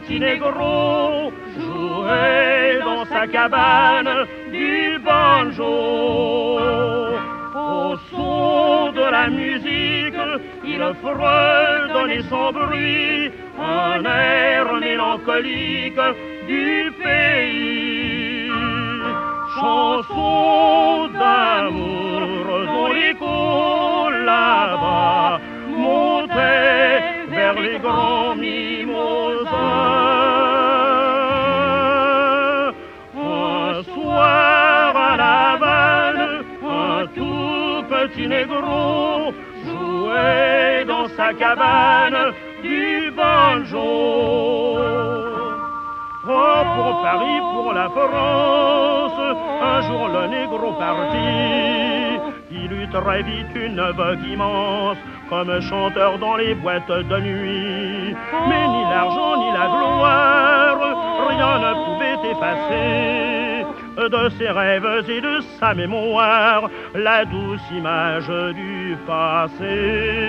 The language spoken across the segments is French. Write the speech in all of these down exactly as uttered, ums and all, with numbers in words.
petit négro jouait dans sa cabane du banjo. Au son de la musique, il fredonnait son bruit, un air mélancolique du pays. Chanson d'amour dont l'écho là-bas montait vers les grands mimosas. Un soir à La Havane, un tout petit négro jouait dans sa cabane du banjo. Oh, pour Paris, pour la France, un jour le négro partit. Il eut très vite une vogue immense, comme chanteur dans les boîtes de nuit. Mais ni l'argent ni la gloire, rien ne pouvait effacer de ses rêves et de sa mémoire la douce image du passé.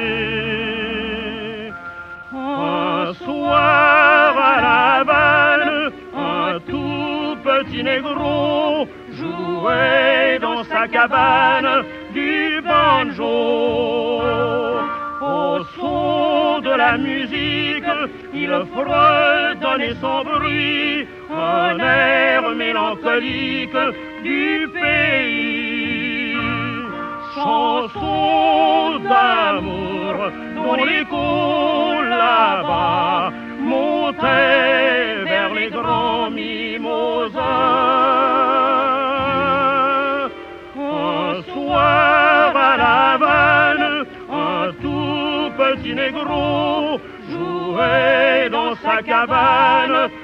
Un soir à La Havane, un tout petit négro jouait dans sa cabane du banjo. Au son de la musique, il fredonnait son bruit, un air mélancolique du pays. Chanson d'amour dont l'écho là-bas montait vers les grands mimosas. Un soir à La Havane, un tout petit négro jouait dans sa cabane